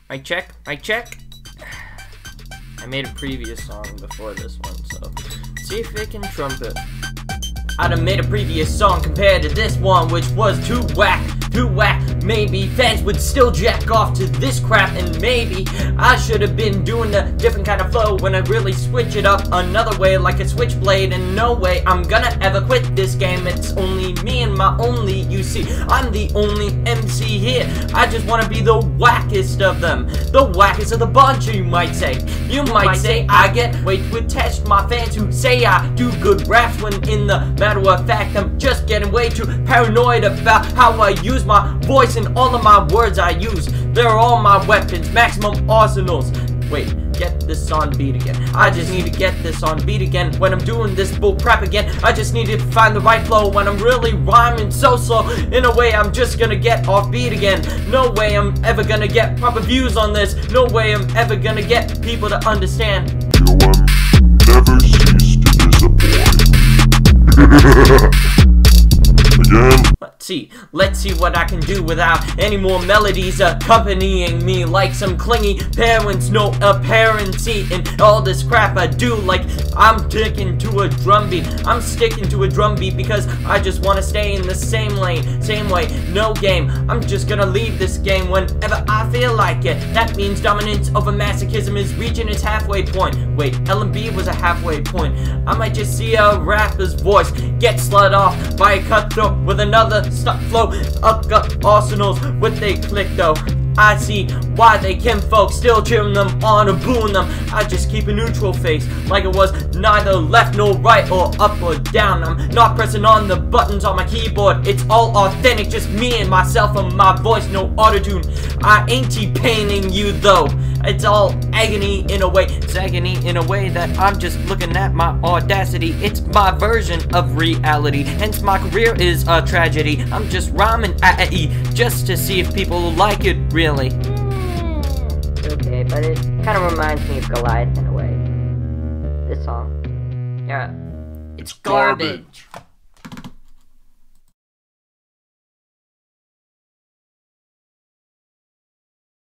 Mic check, mic check. I made a previous song before this one, so see if it can trumpet. I'd have made a previous song compared to this one, which was too whack. Maybe fans would still jack off to this crap, and maybe I should have been doing a different kind of flow when I really switch it up another way like a switchblade. And no way I'm gonna ever quit this game. It's only me and my only, you see, I'm the only MC here. I just want to be the wackest of them, the wackest of the bunch, you might say. You might say I get way too attached to my fans who say I do good raps, when in the matter of fact I'm just getting way too paranoid about how I use my voice and all of my words I use. They're all my weapons, maximum arsenals. Wait, get this on beat again. I just need to get this on beat again when I'm doing this bull crap again. I just need to find the right flow when I'm really rhyming so slow. In a way I'm just gonna get off beat again. No way I'm ever gonna get proper views on this. No way I'm ever gonna get people to understand. D.O.M never cease to disappoint. Again. Let's see what I can do without any more melodies accompanying me like some clingy parents, no apparency in all this crap I do. Like I'm sticking to a drum beat. I'm sticking to a drum beat because I just want to stay in the same lane, same way, no game. I'm just gonna leave this game whenever I feel like it. That means dominance over masochism is reaching its halfway point. Wait, L&B was a halfway point. I might just see a rapper's voice get slut off by a cutthroat with another stuck flow. Up got arsenals with they click though. I see why they can folks still cheering them on or booing them. I just keep a neutral face like it was neither left nor right or up or down. I'm not pressing on the buttons on my keyboard. It's all authentic, just me and myself and my voice, no autotune. I ain't T-paining you though. It's all agony in a way. It's agony in a way that I'm just looking at my audacity. It's my version of reality. Hence my career is a tragedy. I'm just rhyming a-e just to see if people like it really. Okay, but it kind of reminds me of Goliath in a way. This song. Yeah. It's garbage.